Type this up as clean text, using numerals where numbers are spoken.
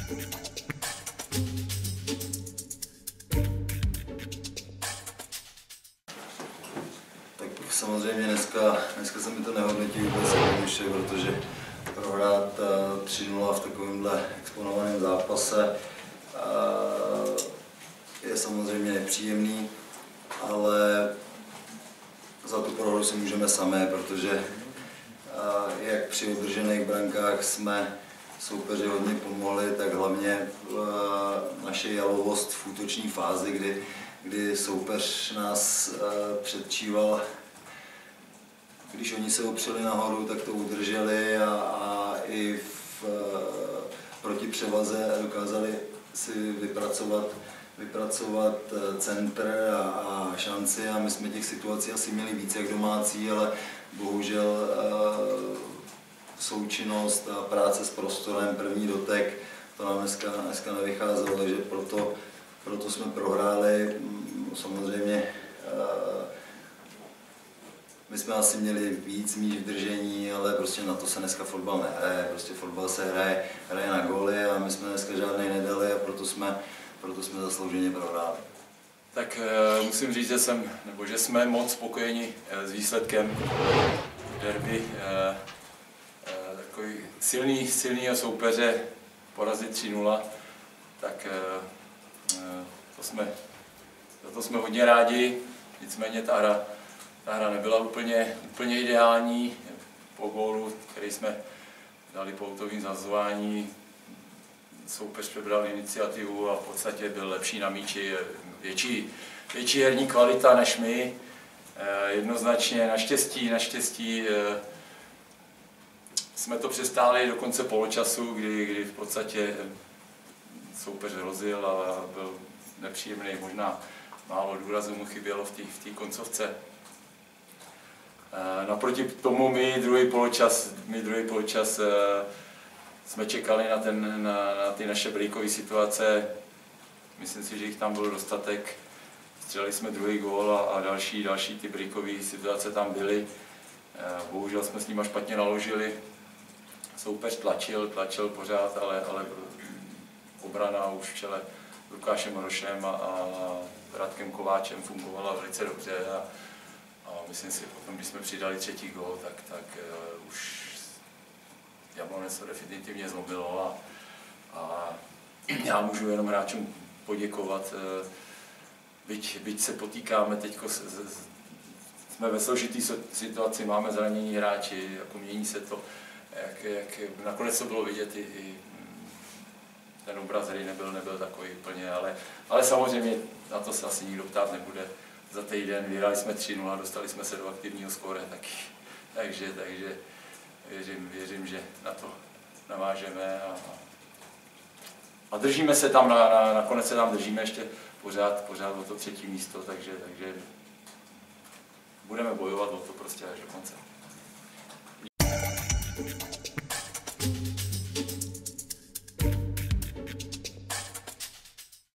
Tak samozřejmě dneska se mi to nehodnotí vůbec jednoduše, protože prohrát 3-0 v takovémhle exponovaném zápase je samozřejmě nepříjemný, ale za tu prohru si můžeme samé, protože jak při udržených brankách jsme soupeři hodně pomohli, tak hlavně naše jalovost v útoční fázi, kdy soupeř nás předčíval. Když oni se opřeli nahoru, tak to udrželi a i proti převaze dokázali si vypracovat centr a šanci a my jsme těch situací asi měli víc jak domácí, ale bohužel součinnost a práce s prostorem, první dotek, to nám dneska nevycházelo, takže proto jsme prohráli. Samozřejmě my jsme asi měli víc míč v držení, ale prostě na to se dneska fotbal nehraje. Prostě fotbal se hraje na góly a my jsme dneska žádnej nedali a proto jsme zaslouženě prohráli. Tak musím říct, že jsme moc spokojeni s výsledkem derby. Takový silného soupeře porazit 3-0, tak to jsme hodně rádi. Nicméně ta hra nebyla úplně ideální. Po gólu, který jsme dali po autovým zazvání, soupeř přebral iniciativu a v podstatě byl lepší na míči, větší herní kvalita než my. Jednoznačně, naštěstí jsme to přestáli do konce poločasu, kdy v podstatě soupeř hrozil a byl nepříjemný, možná málo důrazu mu chybělo v té koncovce. Naproti tomu my druhý poločas jsme čekali na ty naše breakové situace. Myslím si, že jich tam byl dostatek. Střelili jsme druhý gól a další ty breakové situace tam byly. Bohužel jsme s nimi špatně naložili. Soupeř tlačil pořád, ale obrana už v čele s Lukášem Hrošem a Radkem Kováčem fungovala velice dobře. A myslím si, potom, když jsme přidali třetí gól, tak už Jablonec to definitivně zlomilo a já můžu jenom hráčům poděkovat. Byť se potýkáme teď, jsme ve složitý situaci, máme zranění hráči, jako mění se to, jak nakonec to bylo vidět, i ten obraz hry nebyl takový úplně, ale samozřejmě na to se asi nikdo ptát nebude. Za týden vyhráli jsme 3-0, dostali jsme se do aktivního skóre taky, takže věřím, že na to navážeme a držíme se tam, nakonec se tam držíme ještě pořád o to třetí místo, takže budeme bojovat o to prostě až do konce.